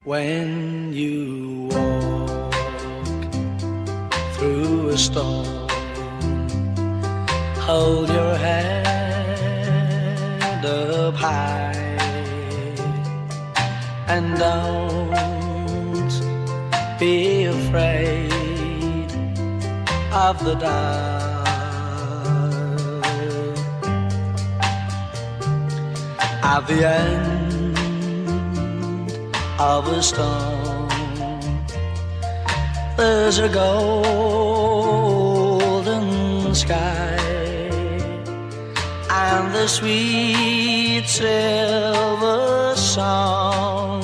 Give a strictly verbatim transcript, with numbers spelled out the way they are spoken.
When you walk through a storm, hold your head up high and don't be afraid of the dark. At the end of a storm, there's a golden sky and the sweet silver song